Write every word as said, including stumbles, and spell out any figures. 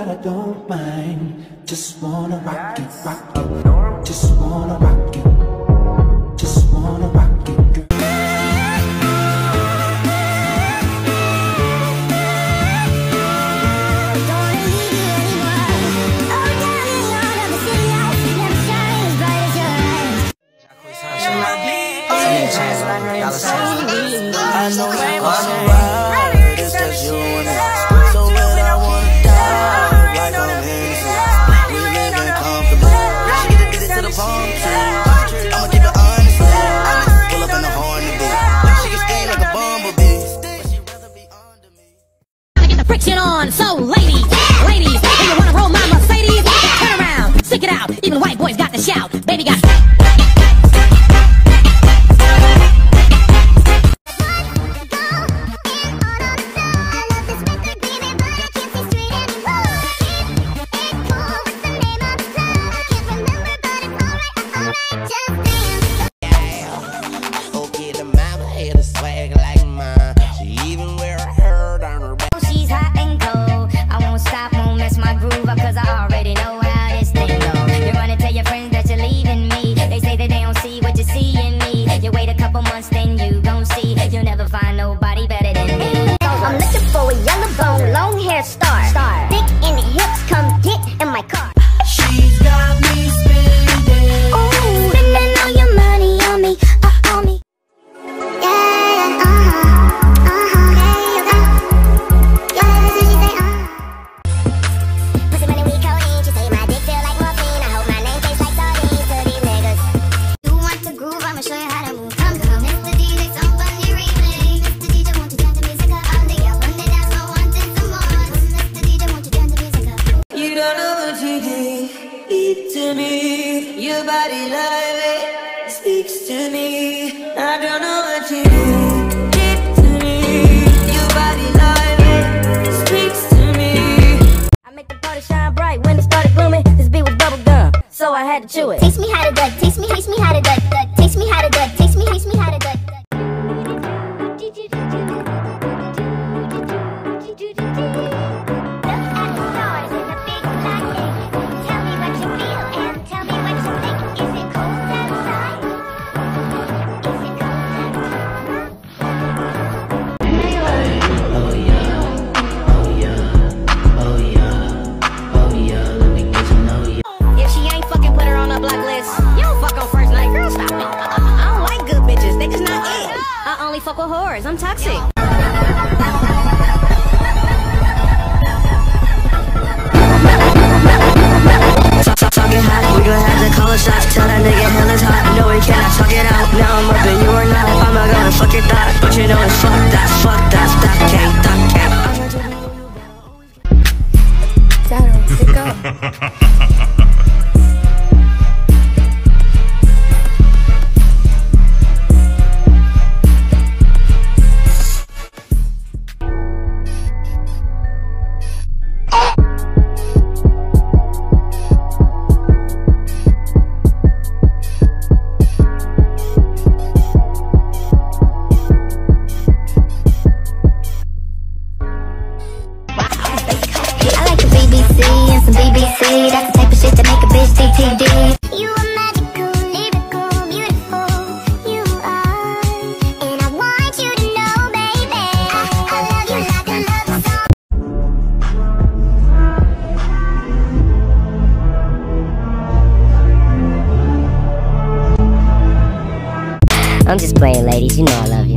but I don't mind. Just wanna rock it, rock it. Just wanna rock it. Just wanna rock it, girl. I know you wanna ride, it's just you and me. So when I wanna die, like I'm innocent. We living comfortably. She get addicted to the palm tree. I'ma keep it honest. Pull up in the Hornady. She can sting like a bumblebee, but she rather be under me. I get the friction on, so ladies, ladies, if you wanna roll my Mercedes, turn around, stick it out. Even the white boys got to shout. Baby got. Your body love it speaks to me. I don't know what you do. Get to me. Your body love it speaks to me. I make the party shine bright when it started glooming. This beat was bubble gum, so I had to chew it. Taste me how to duck. Taste me, taste me how to duck. duck. Taste me how to duck. Taste me, taste me how to duck. duck. I only fuck with whores. I'm toxic. Talking hot, we gon' have to call a shot. Tell that nigga hell is hot. No, we cannot talk it out. Now I'm up and you are not. I'm not gonna fuck your thought, but you know it's fuck that, fuck that, stop can't, stop can't. Shadow, pick up. That's the type of shit that make a bitch T T D. You are magical, lyrical, beautiful. You are, and I want you to know, baby, I, I love you like a love song. I'm just playing, ladies. You know I love you.